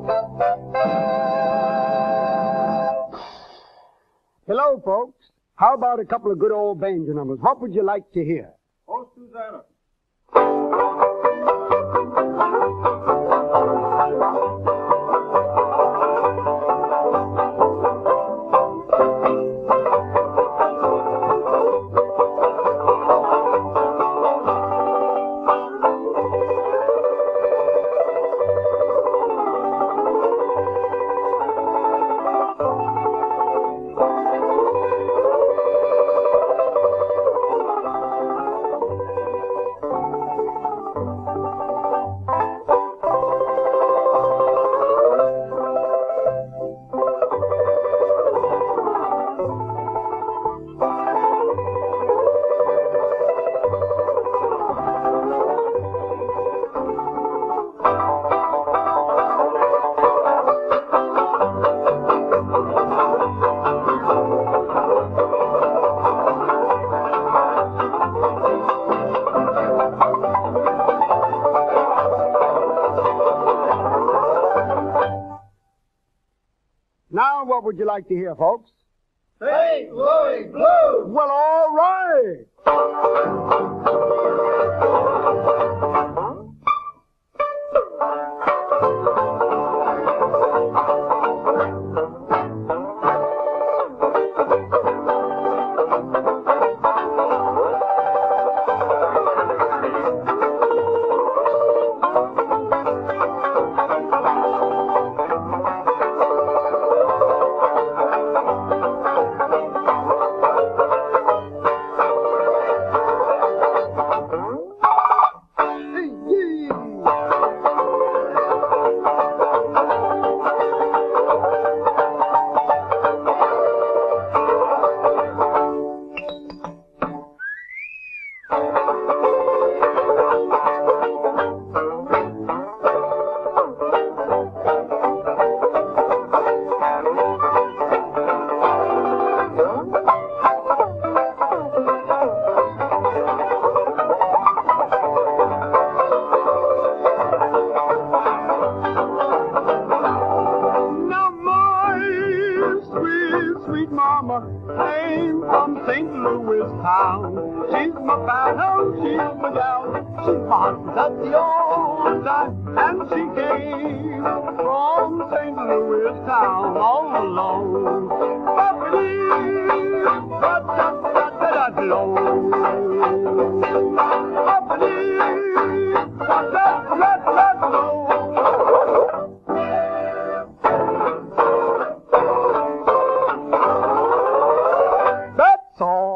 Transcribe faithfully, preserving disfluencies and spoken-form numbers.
Hello, folks. How about a couple of good old banjo numbers? What would you like to hear? Oh, Susanna. Now, what would you like to hear, folks? Saint Louis Blues! Well, all right. Came from Saint Louis town. She's my pal, she's my gal. She's my at the old time. And she came from Saint Louis town all alone. Ba-ba-dee, ba-da-da-da-da-da-low. Ba-ba-dee, ba-da-da-da-da-low. That's all.